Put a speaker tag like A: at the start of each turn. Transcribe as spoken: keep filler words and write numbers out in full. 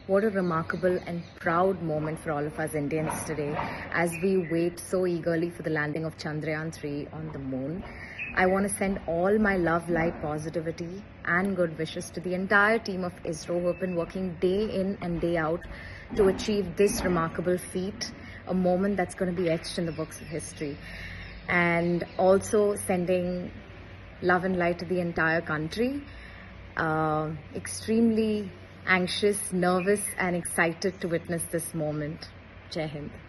A: What a remarkable and proud moment for all of us Indians today as we wait so eagerly for the landing of Chandrayaan three on the moon. I want to send all my love, light, positivity and good wishes to the entire team of ISRO who have been working day in and day out to achieve this remarkable feat, a moment that's going to be etched in the books of history. And also sending love and light to the entire country. Uh, extremely anxious, nervous and excited to witness this moment. Jai Hind.